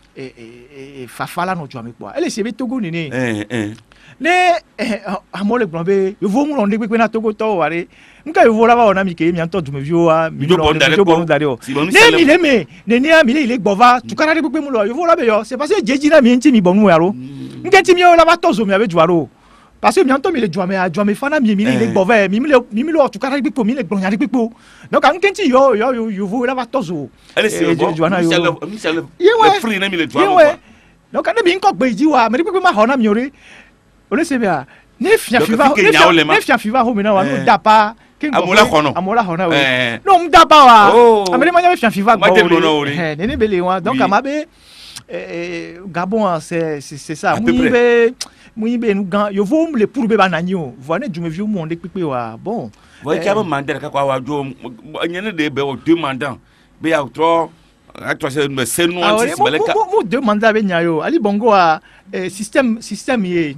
e fafala no jo me po ele se be togo ni ne amole blombe yo vo mu londe pe na togo to ware nka yo vo la ba ona mi ke mi anto du me vioa mi bon dario ne mi le me ne ni ami le ile gbova tukara de pe mu lo yo vo la be yo c'est parce que jeji na mi nti mi bonu yaro nka ti mi yo la ba to zo mi abe juaro parce que mi anto mi le juame fana mi le ile gbova mi lo tukara de pe mi le gbon de pe donc nka ti yo vo la ba to zo juana yo le free na mi le juamo donc ane mi nko gbe ji wa me pe ma ho na mi ore o le se bia ne fia fiva ho mina wa no dapa amola hona we no mdapa wa amele manya fia fiva gbo ne bele wa donc amabe Gabon c'est ça muibe nous gan yo vo le pour be bananyo voine du me vieux monde pipe wa bon voye ka ba mandel ka kwa wa jo nyene de be o deux mandants be ya tro actually c'est nous anti beleka mo deux mandats be nyayo ali bongo a système ye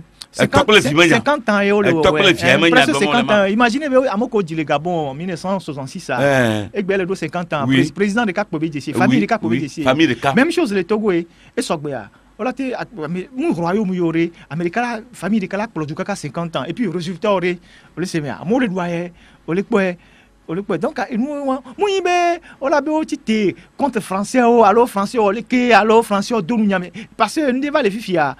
50 ans et presque 50 ans. Imaginez, Amoko dit le Gabon en 1966, et bien le 50 ans, président de Kakpo BDC, famille de Kakpo BDC. Même chose le Togo et Sogbea. On a été mon royaume yore, Américain, famille de Kalak pour le 50 ans. Et puis, résultat, on le sait bien, on le doit, on le peut. Donc, nous, on a beau contre français, alors français, alors français, parce que nous devons les filles,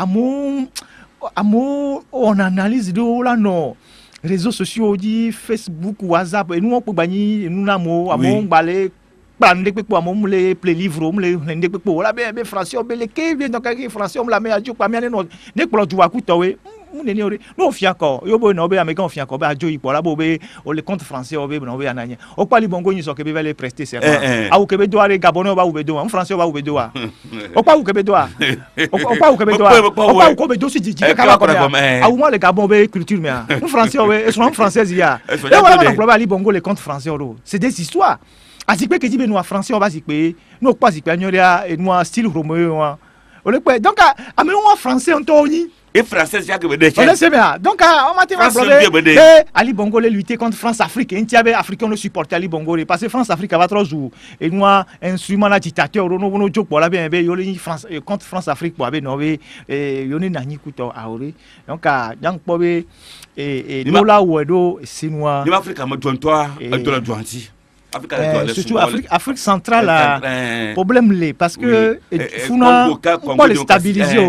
on analyse de là non réseaux sociaux dit Facebook WhatsApp et nous on peut bannir nous namo amon balé prendre pe pour amon les play livre on les ndé pe pour là ben français on les que donc français on la met à Dieu pas bien non ne pour du waku towe muneni ore no fi encore yo bo no be américain fi encore ba joyi pour là bo be o le compte français o be no be ananya o pali bongo ni so ke be les prester serment a ou ke be doare gabonais ba ou be do en français ba ou be do o pa ou ke be do o pa ou ke be do o pa ou ko be do si di ka ba ko a ou moi le gabon be culture mais en français o be son français il y a et voilà le problème ali bongo les comptes français o c'est des histoires azikpe ke di be no français o ba zikpe no pa zikpe anyoria et no style romain o le donc a me no français on to ni Et français, Jacques Bédé. On sait bien. Donc, on m'a dit Ali Bongo lutter contre France-Afrique. Un tiers africain ne supporte Ali Bongo parce que France-Afrique va trop jouer. Et nous, instrument la dictateur, on a joke pour la bien, contre France-Afrique pour la bien, et on est nani couteau à ori. Donc, donc, pour et nous là où est-ce c'est noir. L'Afrique a besoin de toi, de la douantie. Surtout Afrique centrale, problème là, parce que on peut le stabiliser.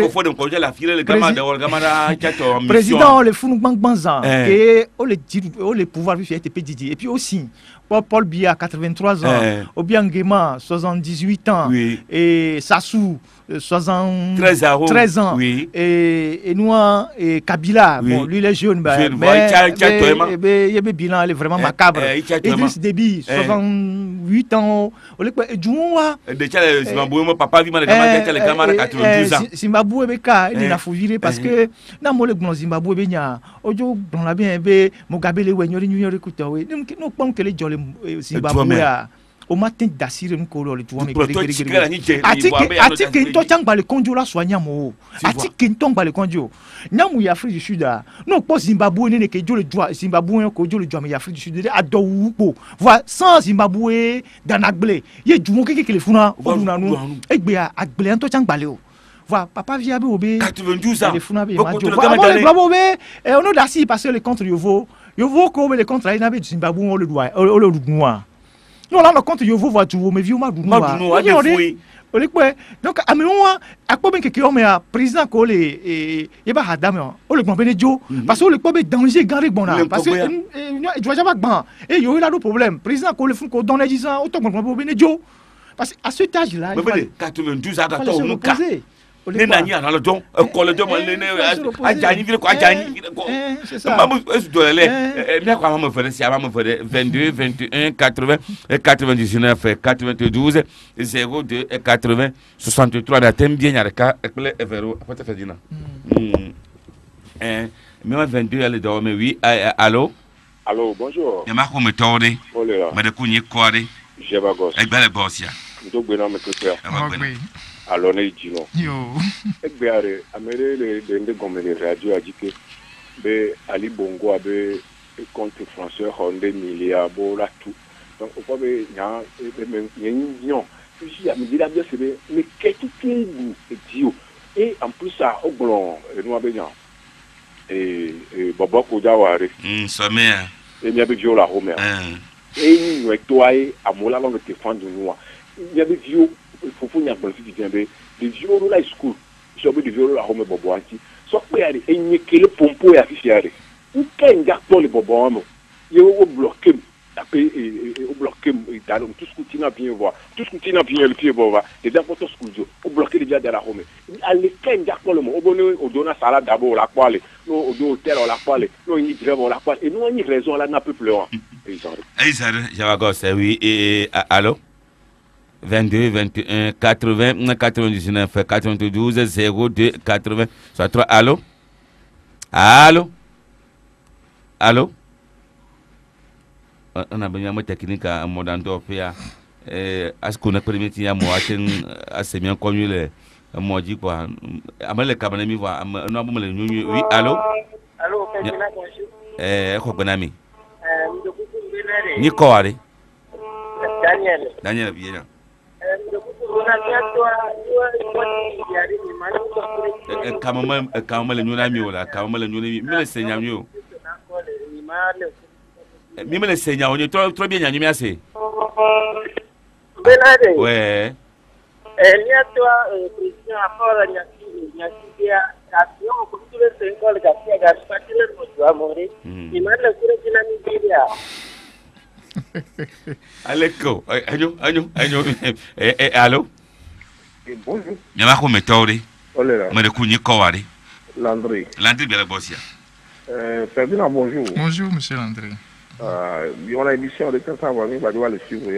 Président, le fou nous manque banzan, et on le pouvoir vivre et puis aussi. Paul Biya, 83 ans, Obiang Nguema, 78 ans, et Sassou, 73 ans, et nous, et Kabila, bon, lui, il est jeune, mais il y a bilan, il est vraiment macabre. Idriss Déby, 68 ans, Zimbabwe, il a faut virer parce que, dans le Zimbabwe, il y a Mugabe, nous pensons que les Zimbabwe au matin d'assurer une colonne tu vois mais ati to tangba le konjo la soigna mo ati kinton ba le konjo nyamu ya Afrique du Sud non pas Zimbabwe ne ke jo le droit Zimbabwe ko jo le droit mais Afrique du Sud a do wupo voilà sans Zimbabwe danagle ye jumo ke le funa oduna nu egbe agle to tangba le o voilà papa via be obe 92 ans le funa be ma jo voilà on a d'assis parce que le contre Yovo ko le contre na be Zimbabwe on le doit on le noir. Non, là, on compte Yovo voiture, mais vieux Madounoua. Donc, à moi, à quoi bien que mais à président Kole et Yeba Hadam, on le comprend Joe, parce que le problème est danger, garé bon, parce que je vois jamais ban. Et il y a le problème. Président Kole font qu'on donne 10 ans, autant qu'on comprend bien Joe. Parce qu'à cet âge-là, il faut 92 ans, ne nani ana le don école de ajani vile ko ajani mamu esdolele bien quoi mamu faire si mamu faire 22 21 80 99 92 02 80 63 da tem bien yareka ekle evero apata fedina mais 22 elle dorme oui allô bonjour ya mako metode mede kunyi kore jebagos egbele bossia ndo gbena mekotea alors ne dino yo egbeare amere le gomme de radio ajike be Ali Bongo abe compte français honde milliard bola tout donc on peut nya nyon puis me dire bien c'est mais qu'est-ce que vous dio et en plus ça au blond nous abe nya et baba ko jaware sommet et mi abe viola homer et nous toi amola longue te fond nous il y avait vieux il faut n'y a pas de bien des vieux là school je veux des vieux là home bobo anti so pe ari enye kele pompo ya fifiare ou ken ja pour le bobo amo yo o bloquer après o bloquer dans tout ce que tu n'as bien voir tout ce que tu n'as bien le pied boba et dans votre school jo o bloquer déjà de la home aller ken ja pour le mo o bonne o dona salade d'abord la poêle no o do hôtel la poêle no ni grève la poêle et nous on y raison là n'a peu pleurant et ça j'avais oui et allô 22 21 80 99 92 02 80 soit 3 allô on a besoin de technique à modando pia est-ce qu'on a permis à moi assez bien connu le moi dit quoi amale kabana mi voix non bon le oui allô ko banami ni ko ari Daniel bien kama le nyuna mi wala kama le nyuna mi le senya mi o mi me le senya o ni trop bien nyanyumi ase Benade ouais ni atwa président afora nyakia action ko tule sengol ga patile mo jwa more ni mala kure kina Nigeria Aleko, allô? Bonjour. Je m'appelle Méthode. Olera. Je suis Kowari. Landry. Landry Bossia. Ferdinand, bonjour. Bonjour, monsieur Landry. On a émission de 500 amis, on va le suivre.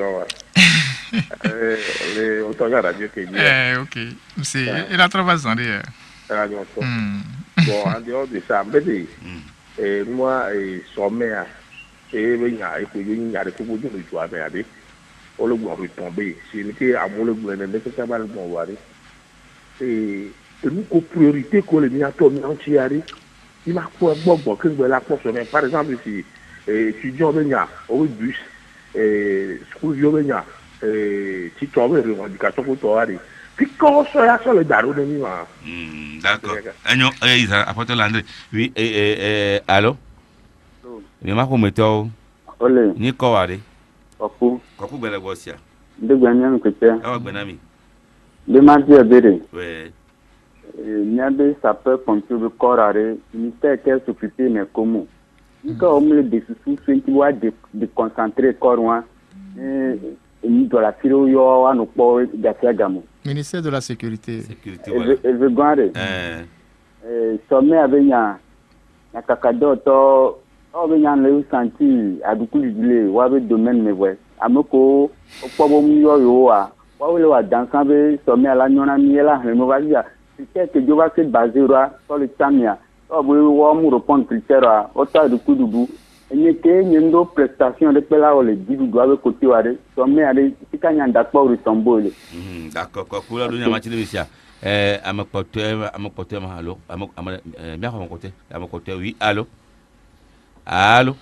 On te regarde à Dieu qui dit. Ok. Il a travaillé en dire. Bon, en dehors de ça, moi, sommet. Et il y a des choses que je dois faire. On le voit retomber. C'est que à mon le gouvernement nécessairement le bon voir. Et nous ko priorité ko le mi ato mi anti ari il m'a ko gbogbo ke ngbe la poso mais par exemple si étudiant benya au bus school yo benya ti to be revendication ko to ari puis quand so ya so le daro de mi wa d'accord enyo Isa apôtre Landry oui allô mi ma ko meto Ole. ni ko ware Koku. Koku bele bosia. De ganyam kete. Awa gbenami. De mardi abere. Ouais. Niabe sapeur-pompier de Corare, ministère qu'elle s'occupait mais comment? Quand on me dit sous qui doit déconcentrer Corwa, ni de la filo yo wa no po gasiagamo. Ministère de la sécurité. Sécurité voilà. Elle veut gare. Sommet avec ya kakado to o be nyan le santi aduku jule wa be domaine me we amoko opo bo mu yo wa wele wa dansan be sommet ala nyona mi la he mo va dia c'est que je va se baser sur le tamia o bo wo mu répondre critère o ta aduku dudu enye ke nyendo prestation de pela o le didu do avec côté wa de sommet ale tikanya ndakpo resembole d'accord quoi kula do nyama chile bisia amakote ma allo bien mon côté amakote oui allô allô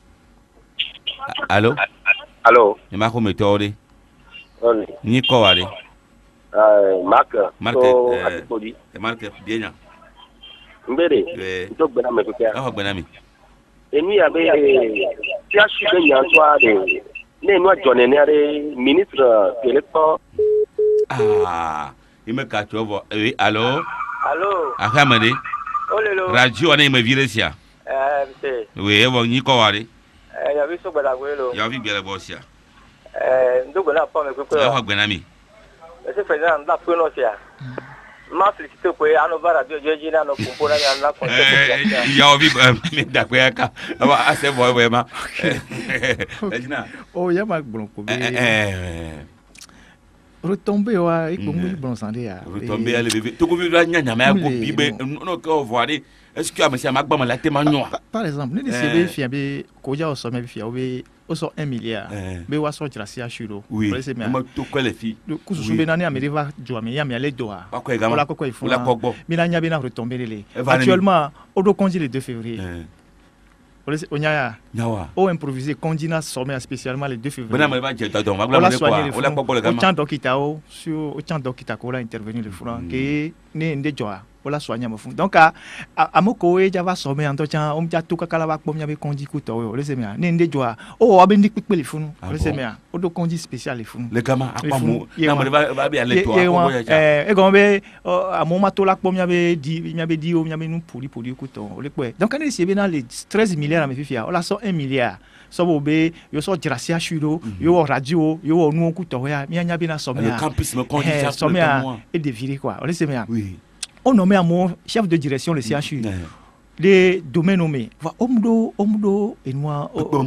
allô allô ni ma ko metode on ni ko wale marque so atipodi marque bien mbere to gbena me ko ah gbena mi emi abe ti a su be yan to ade ne no jone ne are ministre téléphone il me cache oui allô allô ahamade olelo radio on me viresia c'est oui bon ni ko wale ya bi so gbada gwelo ya vi gbele bosia ndo gbena pa me ko ko ah gbena mi ese president da pro no sia ma félicité ko ano bara bio jeji na no kumpora na ko ya vi me da ko aka aba ase boy ma ejina oh ya ma gbon ko be retomber wa ikongu bon sande ya retomber le bébé to ko bi nya nya ma ko bi be no ko voir est-ce que monsieur magba la tema nyo par exemple ni de se fia be ko ja o so me fia o be o so 1 milliard be wa so jira si ashuro oui ma to ko le fi ku su be na ni ameriva jo mi ya mi ale doa la ko ifu la ko mi na nya be na retomber le actuellement au do congé le 2 février o nya nyawa o improviser congina sommet spécialement le 2 février bana ma je ta donc magla le quoi o la ko le gama o chan dokita o sur o chan dokita ko la intervenir le franc que ne nde joa wala soigner mo fun donc amoko e java sommet en temps on ja to kakala ba pom nya be konji ku to o le se mia ne nde joa o wa be ndi pipe le fun o le se mia o do konji spécial le fun le gama apamu na mo ba be ale to ko ya e gombe amo ma to la pom nya be di o nya be nu poli ku to o le pe donc ne se be na les 13 milliards me fifia o la so 1 milliard so bo be yo so gracia chudo yo radio yo nu ku to ya mi nya be na sommet le campus me konji ça sommet et de virer quoi o le se mia oui on nommé à mon chef de direction le CHU les domaines nommés va omdo et moi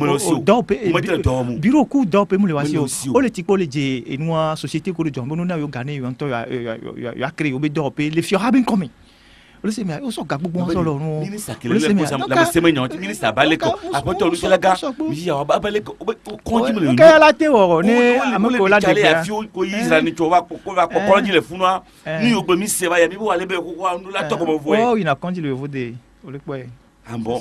bureau coup d'op et moulewasio o le tiko le je et moi société ko de jombo na yo gagner yo to ya créer o be d'op les fiora ben comme le se mais o so gagbo bon so lo no le se mais la semaine non ministre baleko après to lu la ga mi ya ba baleko konji me le ka la te o ne amako la de ya ko Israel ni to va ko konji le funwa ni o gbe mi se ba ya mi bo wale be ko ko la to ko mo voye oh il a konji le vodé o le poe ah bon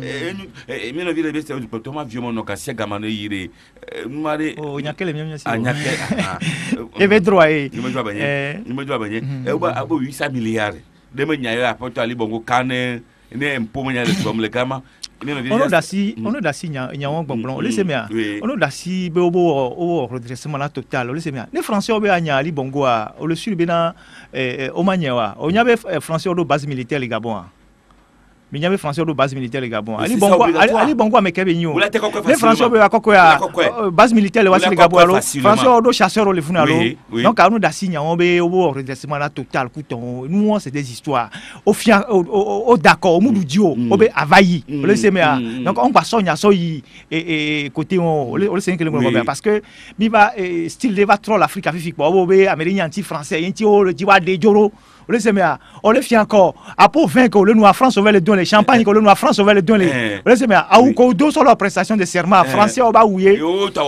mi no vile be se o to ma vieux mon ka se gamano yire mare oh nya kele mi si anya ke e be droit ni mo jwa banye e ba abo 800 milliards de me nyayo apoto ali bongo kane ne mpo nya le tom le kama on dasi nya won gbongbon o le se mia on dasi be o redressement la total o le se mia ne français o be anya ali bongo a o le sur be na o manyewa o nya be français o do base militaire le Gabon mais il y avait français de base militaire le Gabon ali bongo amekebe nyo les français be akoko ya base militaire le wasi le Gabon alors français do chasseur le funa alors donc on da signe on be au redressement la total couton nous c'est des histoires au fian au d'accord au mudu dio o be avayi le semea donc on va sonya so yi et côté on le c'est que le parce que mi va style de va trop l'Afrique afifi o be américain anti français anti o le jiwa de joro le semea on le fait encore après 20 que le nous en France on va le donner les champagnes que la France va les donner. Vous laissez mais à où qu'on doit sur la prestation de serment français au bas où il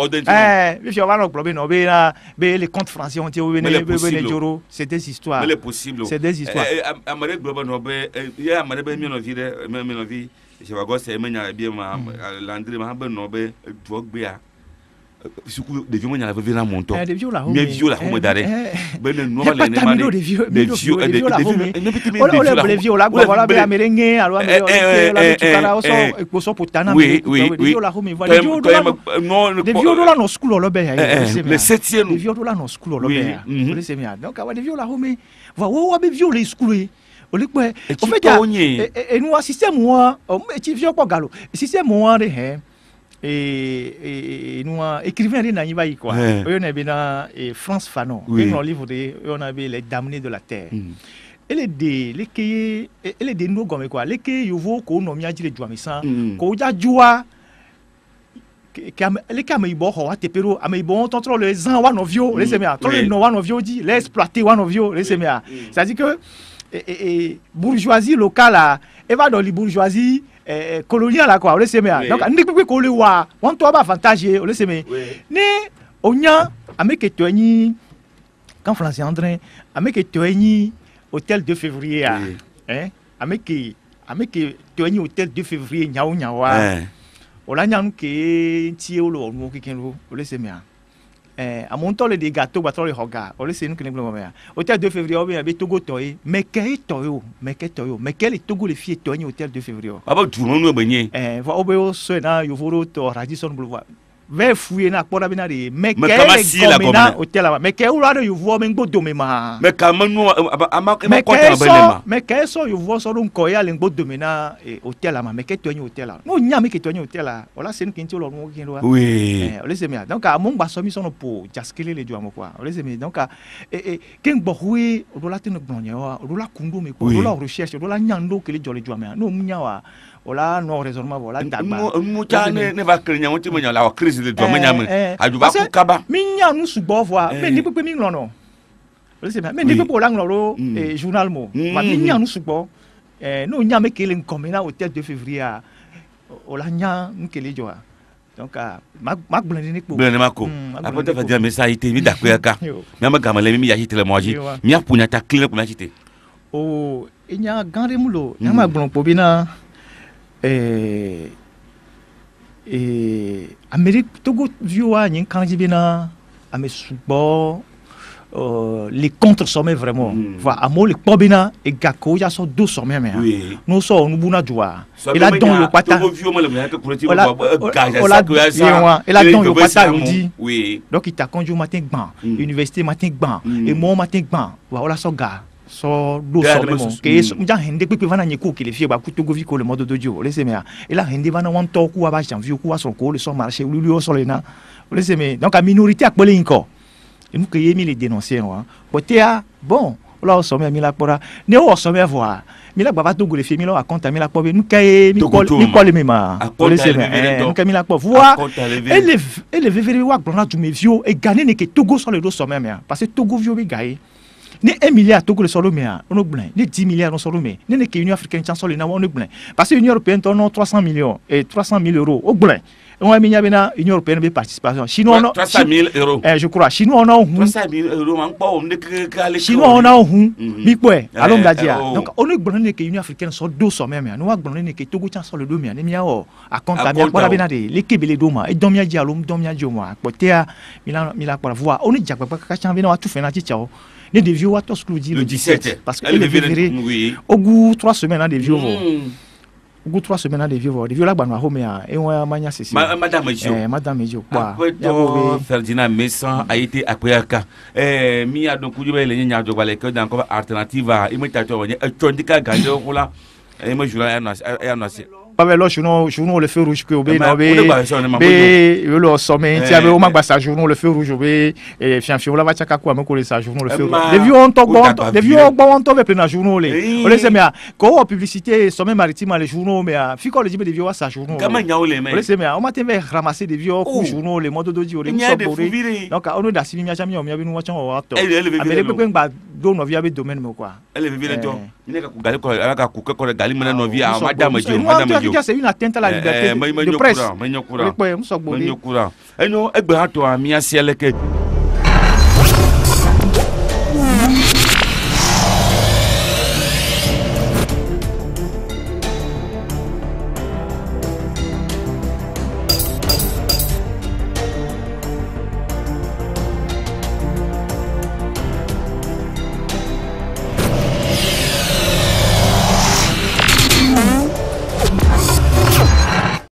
les comptes français ont été c'est des histoires. C'est des histoires. Je vais voir si bien Landry m'a des vieux la vie dans mon temps. Des vieux la home d'arrêt. Ben non les vieux les vieux la voilà bien merengue alors des vieux là no school le ben le 7e des vieux là no school le ben vous laissez bien donc avoir des vieux la home va wa be vieux les school en fait et nous système moi tu vieux pas galo système moi et nous écrivain de Nanibaï quoi. On a bien France Fanon. Dans le livre on avait les damnés de la terre. Et les des nous comme quoi les que you voit qu'on a mis à dire le joamisa qu'on a joua les camaibo ho te pero amaibo tonton les ans one of you les semia ton le no one of you dit les exploiter one of you les semia ça dit que bourgeoisie locale là et va dans les bourgeoisie colonial là quoi on le sait bien donc ni peut que le wa on toi avantage on le sait bien né onya avec toani quand français André avec toani hôtel 2 février hein avec toani hôtel 2 février nyao nyawa on la nyam ke tie o lo no kikenro on le sait bien à mon temps les gâteaux battre les hoga on le sait nous que nous hôtel 2 février on avait Togo toy mais quel Togo les filles toy hôtel 2 février ah bah tout le monde benye va obéo so na yo voro to Radisson Boulevard vers fouiller na pour bina de mais quel communal hôtel là mais quel ou là yo vois mengo domema mais quand nous mais quel so yo vois so don koya lengo domena hôtel là mais quel toy hôtel là non nya mais quel toy hôtel là on la scène kinti lo mo kinro oui on les aime donc à mon basomi son pour jaskele les joamo quoi on les aime donc ken bohwe do la tene gbonyo do la kundo me ko do la recherche do la nyando que les jole joamo no munya wa ola no raisonnement voilà dagba mucha ne va krenya wonti mo la crise de do manya me ajuba ku kaba minya nu subo voir mais ni pepe mi nglono le c'est mais ni pepe la nglo journal mo ma minya nu subo no nya me kele nkomena hôtel 2 février ola nya nkele joa donc ma blende ko blende mako après te faire mais ça été mi d'accord ka même gamale mi ya hitele moji mi apunya ta clean ko mi hite oh enya gande mulo nya ma gbon po bina Amérique Togo vioa nyin kanji bina ame subo les contre sommets vraiment voilà amo le pobina et gako ya so do sommets mais nous so nous buna joie et là don le pata et là don le pata on dit donc il t'a conduit matin gban université matin gban et mon matin gban voilà so gars so do sommets que nja hende pe vana nyeko que les filles ba kutogo vi ko le mode de Dieu laissez mais et là hende vana wan to ku aba janvier ku so ko le so marché lui so le na laissez mais donc la minorité akpole inko et nous que yemi les dénoncer hein potea bon là au sommet mi la pora ne au sommet voir mi la baba to go les filles mi la raconte mi la po nous kay mi ko le mema laissez mais nous kay mi la po voir et les vivre wa blona du mevio et gagner ne que Togo sur le dos sommet mais parce que Togo vio bi gaé ne 1 milliard Togo le solo mais on a plein ne 10 milliards on solo mais ne que Union africaine chance le na on a plein parce que Union européenne on a 300 millions et 300 000 euros au plein on a mis bien Union européenne de participation chinois on a 300 000 euros je crois chinois on a 300 000 euros man pas on ne chinois on a mi quoi alors on dia donc on a plein que Union africaine sur 200 même nous a plein que Togo chance le 2 mais ne mi a à compte bien pour bien de l'équipe les doma et domia dia lo domia joma potea mila pour voir on est jakpa ka chambe na tout fait na tichao les vieux watos excludis le 17 parce que les vieux au goût 3 semaines des vieux au goût 3 semaines des vieux là banwa home et on a mania c'est madame Ejo quoi Ferdinand Messan a été akuyaka mi a donc kujube le nya jo balé que dans comme alternative il me tato woni tondika gande ko la et moi journal pas le journaux le feu rouge que obé le sommet tu avais au magba journaux le feu rouge obé et fianfio la va chaka quoi me coller ça journaux le feu les vieux on to bon les vieux on to plein na journaux les on les aime ko publicité sommet maritime les journaux mais fiko le jibe des vieux ça journaux comment nyaou les mais on les aime on matin ramasser des vieux journaux les modes d'audio les sobori donc on a simi mia jamais on mia binu wacha o ato amele pe ngba do no via be domaine me quoi elle vivait to il ka gali ko ala ka ku ko gali mena no via madame jo c'est une atteinte à la liberté de presse mais nyokura enyo egbe hato amia sieleke